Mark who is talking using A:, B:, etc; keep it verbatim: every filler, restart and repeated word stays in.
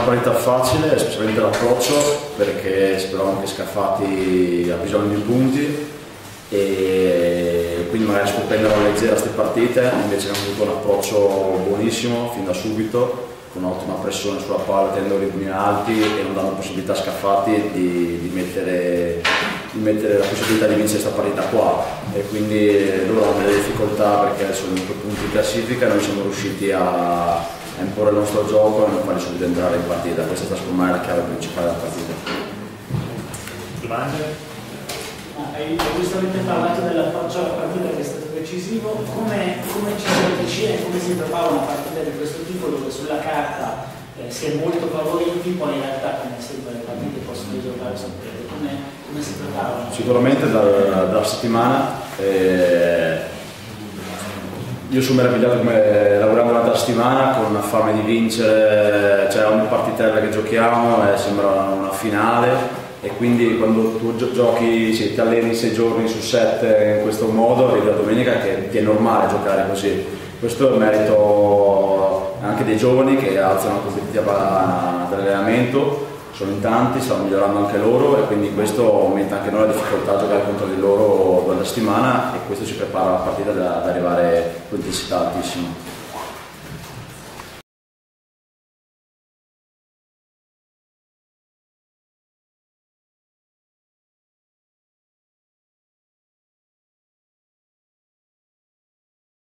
A: partita facile, specialmente l'approccio, perché speravamo che Scafati ha bisogno di punti e quindi magari si può prendere alla leggera queste partite, invece abbiamo avuto un approccio buonissimo fin da subito, con un'ottima pressione sulla palla, tenendo i ritmi alti e non dando possibilità a Scafati di, di, mettere, di mettere la possibilità di vincere questa partita qua, e quindi loro hanno delle difficoltà perché sono due punti in classifica e noi siamo riusciti a, a imporre il nostro gioco e non farli subito entrare in partita. Questa è stata secondo me la chiave principale della partita.
B: Hai giustamente parlato dell'approccio alla partita che è stato decisivo. Come, come ci si avvicina e come si prepara una partita di questo tipo, dove sulla carta eh, si è molto favoriti, poi in realtà, come sempre, le partite possono risolvere sorprese? Come, come si preparano?
A: Sicuramente dal, dalla settimana eh, io sono meravigliato come lavoriamo durante la settimana con una fame di vincere, cioè ogni partitella che giochiamo eh, sembra una finale. E quindi quando tu giochi, sì, ti alleni sei giorni su sette in questo modo, arrivi la domenica che ti è normale giocare così. Questo è il merito anche dei giovani che alzano la competitività dell'allenamento, sono in tanti, stanno migliorando anche loro e quindi questo aumenta anche noi la difficoltà a giocare contro di loro durante la settimana e questo ci prepara la partita ad arrivare con intensità altissima.